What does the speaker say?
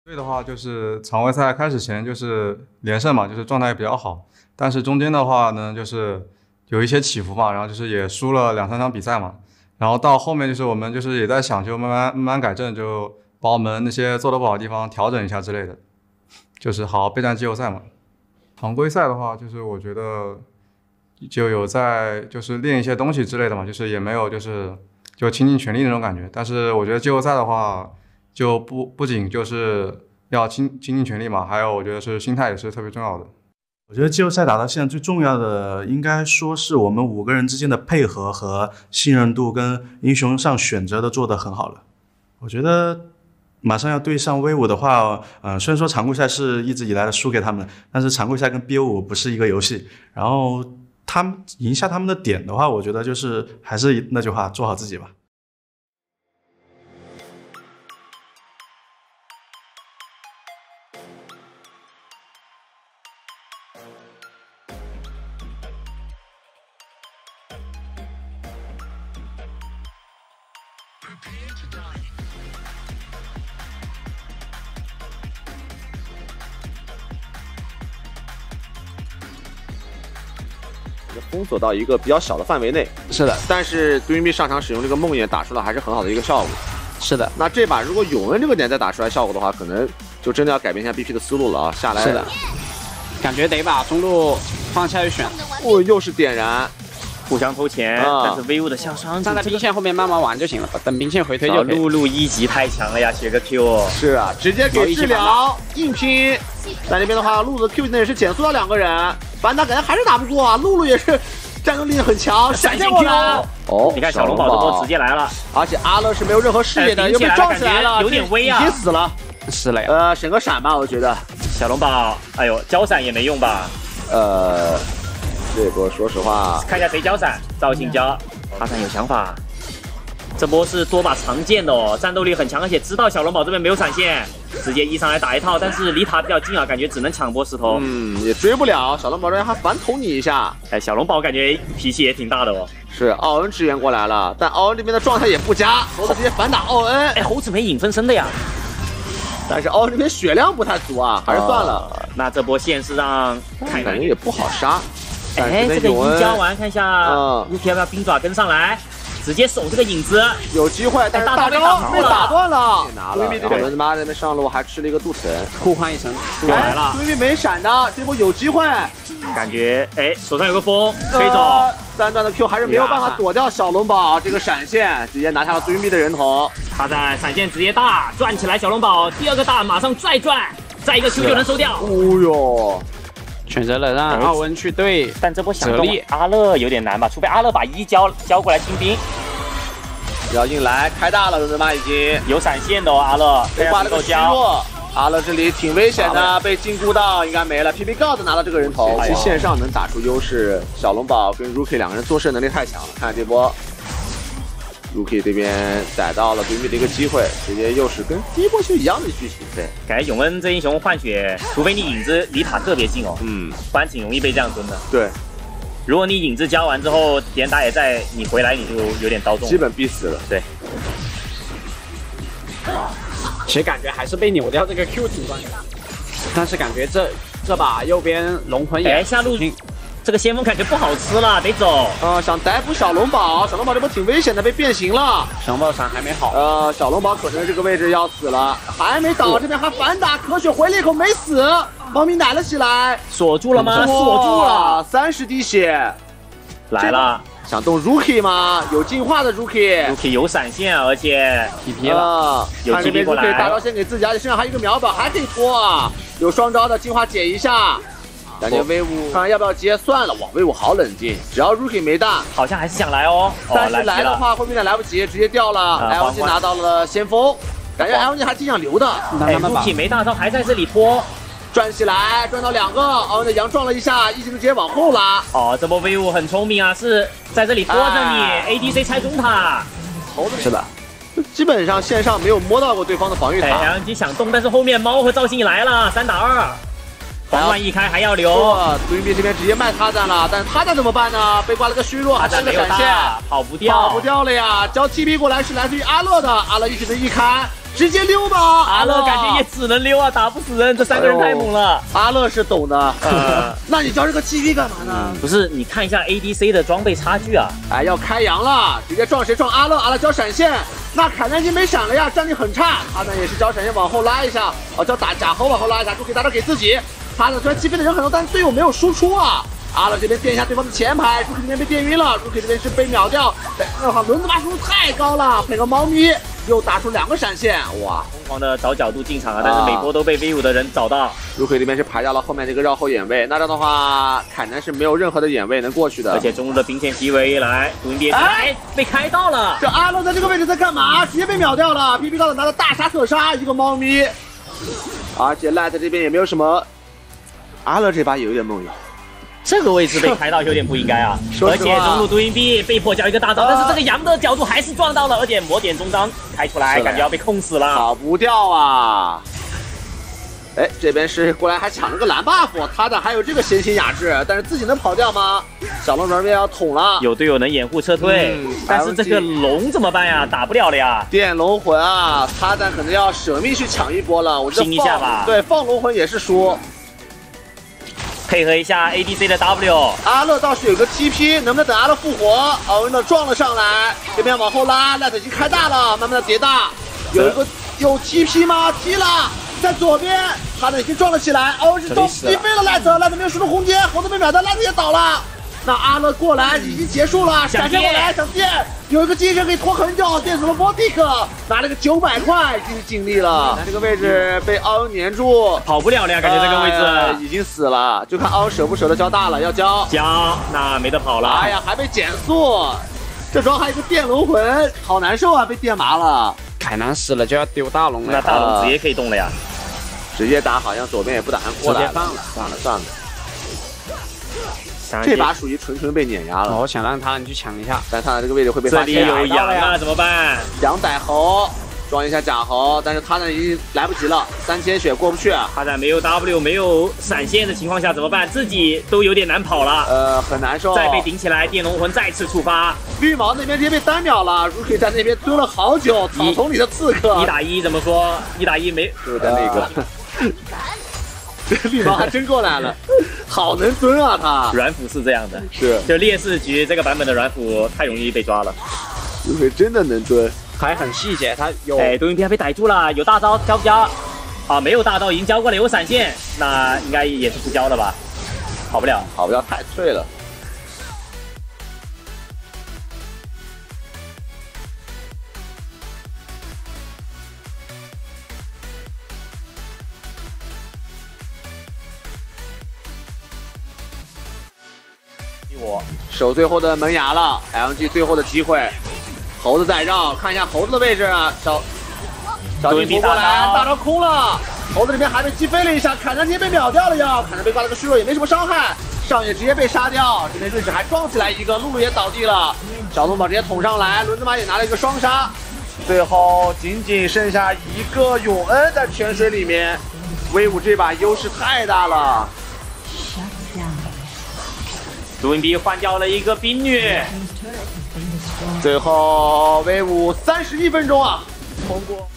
队的话，就是常规赛开始前就是连胜嘛，就是状态比较好，但是中间的话呢，就是有一些起伏嘛，然后就是也输了2、3场比赛嘛，然后到后面就是我们就是也在想，就慢慢改正，就把我们那些做得不好的地方调整一下之类的，就是好好备战季后赛嘛。常规赛的话，就是我觉得就有在就是练一些东西之类的嘛，就是也没有就倾尽全力那种感觉，但是我觉得季后赛的话，就不仅就是要倾尽全力嘛，还有我觉得是心态也是特别重要的。 我觉得季后赛打到现在最重要的，应该说是我们5个人之间的配合和信任度跟英雄上选择都做得很好了。我觉得马上要对上威武的话，虽然说常规赛是一直以来的输给他们，但是常规赛跟 BO5 不是一个游戏。然后他们赢下他们的点的话，我觉得就是还是那句话，做好自己吧。 封锁到一个比较小的范围内， 是的， 但是杜云碧上场使用这个梦魇打出了还是很好的一个效果。 是的， 那这把如果永恩这个点再打出来效果的话，可能就真的要改变一下 BP 的思路了啊！下来是的，感觉得把中路放下去选。 哦，又是点燃， 互相偷钱，但是威武的下伤， 站在兵线后面慢慢玩就行了，等兵线回推就可以。 露露1级太强了呀，写个 Q。 是啊，直接给治疗，硬拼。在那边的话，露露的 Q 技能也是减速到2个人，反打感觉还是打不过啊，露露也是。战斗力很强，闪现过来。 哦，你看小龙宝这波直接来了， 而且阿乐是没有任何视野的，又被撞起来了， 有点危啊， 已经死了。 是了呀。 选个闪吧，我觉得。 小龙宝，哎呦，交闪也没用吧？ 这波说实话， 看一下谁交闪，赵信交，阿闪有想法。这波是多把长剑的哦，战斗力很强，而且知道小龙宝这边没有闪现，直接一上来打一套，但是离塔比较近啊，感觉只能抢波石头。 也追不了。小龙宝这边还反捅你一下， 哎，小龙宝感觉脾气也挺大的哦。 是奥恩支援过来了，但奥恩这边的状态也不佳，猴子直接反打奥恩。 哎，猴子没影分身的呀， 但是奥恩这边血量不太足啊，还是算了。 那这波线是让感觉也不好杀。 哎，这个一交完，看一下Rookie要不要冰爪跟上来？直接守这个影子， 有机会，但是大招被打断了。杜云碧这边他妈那边上路还吃了一个镀层， 互换一层，来了。 杜云碧没闪的，这波有机会。 感觉哎，手上有个风，吹走。 3段的 Q 还是没有办法躲掉小龙宝这个闪现，直接拿下了杜云碧的人头。 他在闪现直接大转起来，小龙宝第2个大马上再转，再一个 Q 就能收掉。 哦呦！ 选择了让奥文去对， 但这波想中阿乐有点难吧？除非阿乐把1交过来清兵， 要硬来开大了，人马已经有闪现的哦，阿乐被挂了个虚弱，阿乐这里挺危险的，被禁锢到应该没了。PP God 拿到这个人头，其实线上能打出优势，小龙宝跟 Rookie 2个人做事能力太强了。看这波 ，Rookie 这边逮到了对面的一个机会，直接又是跟第一波就一样的剧情。对， 感觉永恩这英雄换血，除非你影子离塔特别近哦，不然挺容易被这样蹲的。 对。 如果你影子交完之后，点打也在，你回来你就有点刀中， 基本必死了。 对， 其实感觉还是被扭掉这个 Q 挺关键，但是感觉这把右边龙魂也下路这个先锋感觉不好吃了，得走。 想逮捕小龙宝，小龙宝这波挺危险的，被变形了。 小龙宝闪还没好。 小龙宝可能这个位置要死了，还没倒，这边还反打，可血回了一口没死。猫咪奶了起来， 锁住了吗？锁住了 ，30滴血， 来了。 想动 Rookie 吗？有进化的 Rookie 有闪现，而且 TP 了， 有 TP 过来， 大招先给自己，而且身上还有一个秒表，还可以拖啊。有双招的进化解一下，感觉威武，看要不要接？算了，哇，威武好冷静，只要 Rookie 没大， 好像还是想来哦。 但是来的话会不会有点来不及，直接掉了。LG 拿到了先锋，感觉 LG 还挺想留的。 Rookie 没大招还在这里拖。 转起来，转到2个，奥恩的羊撞了一下，一技能直接往后拉。 这波威武很聪明啊，是在这里拖着你，ADC 猜中他。 是的，基本上线上没有摸到过对方的防御塔。 LNG 想动，但是后面猫和赵信来了，3打2，皇冠一开还要留。 杜云碧这边直接卖他赞了，但是他赞怎么办呢？被挂了个虚弱，还是个闪现， 跑不掉了呀。交 TP 过来是来自于阿乐的，阿乐一技能一开。 直接溜吧。 阿乐感觉也只能溜啊，打不死人，这3个人太猛了。 阿乐是懂的，那你交这个 GP 干嘛呢？ 不是，你看一下 ADC 的装备差距啊。 哎，要开阳了，直接撞谁？撞阿乐，阿乐交闪现。那凯南已经没闪了呀，战力很差。他呢也是交闪现往后拉一下，交打假猴往后拉一下，就可以打到给自己。他呢虽然击飞的人很多，但是队友没有输出啊。阿乐这边垫一下对方的前排，朱 K 这边被电晕了，朱 K 这边是被秒掉。那好，轮子把输出太高了，配合猫咪又打出2个闪现，哇！ 疯狂的找角度进场啊，但是每波都被 V5的人找到。 朱 K 这边是排掉了后面这个绕后眼位，那这样的话，凯南是没有任何的眼位能过去的。 而且中路的兵线 PV 来，杜云斌哎被开到了。 这阿乐在这个位置在干嘛？直接被秒掉了。PP 高的拿了大杀特杀，一个猫咪，而且 Light 这边也没有什么。阿乐这把也有点梦游。 这个位置被开到有点不应该啊！而且中路杜云斌被迫交一个大招，但是这个羊的角度还是撞到了，而且魔点中张开出来，感觉要被控死了， 跑不掉啊！哎，这边是过来还抢了个蓝 buff， 他的还有这个闲情雅致，但是自己能跑掉吗？小龙这边要捅了， 有队友能掩护撤退，但是这个龙怎么办呀？打不了了呀！ 电龙魂啊，他但可能要舍命去抢一波了，我这拼一下吧。 对，放龙魂也是输。 配合一下 ADC 的 W， 阿乐倒是有个 TP， 能不能等阿乐复活？奥文的撞了上来，这边往后拉 ，Light 已经开大了，慢慢的叠大，有 TP 吗？踢了，在左边，他呢已经撞了起来，奥文是撞击飞了 Light 没有输出空间，猴子被秒掉 ，Light 也倒了。那阿乐过来已经结束了，闪现过来想电，有一个机身可以拖很久，电死了 Vortic， 拿了个900块，已经是尽力了。这个位置被奥恩粘住， 跑不了了呀，感觉这个位置、 已经死了，就看奥恩舍不舍得交大了，要交， 那没得跑了。 哎呀，还被减速，这时候还有一个电龙魂，好难受啊，被电麻了。 凯南死了就要丢大龙了， 那大龙直接可以动了呀， 直接打，好像左边也不打算过来了，算了。这把属于纯被碾压了。 我想让他人去抢一下， 但他的这个位置会被发现。 这里有羊啊，怎么办？ 羊逮猴，装一下假猴，但是他呢已经来不及了，3000血过不去。 他在没有 W 没有闪现的情况下怎么办？自己都有点难跑了。 很难受。 再被顶起来，电龙魂再次触发。 绿毛那边直接被单秒了 ，Rookie 在那边蹲了好久，草丛里的刺客。 1打1怎么说？1打1没就是在那个。这绿毛还真过来了，好能蹲啊他！ 软辅是这样的， 是就劣势局这个版本的软辅太容易被抓了， 因为真的能蹲， 还很细节，他有。 哎，杜云斌被逮住了，有大招交不交？啊，没有大招已经交过了，有闪现，那应该也是不交的吧？跑不了， 太脆了。守最后的门牙了 ，LG 最后的机会，猴子在绕，看一下猴子的位置，小地图过来，大招空了，猴子这边还被击飞了一下，凯南直接被秒掉了呀，凯南被挂了个虚弱，也没什么伤害，上野直接被杀掉，这边瑞士还撞起来一个，露露也倒地了，小龙宝直接捅上来，轮子马也拿了一个双杀，最后仅剩下一个永恩在泉水里面 ，V5这把优势太大了。 杜云斌换掉了一个冰女， 最后 V5 31分钟啊，通过。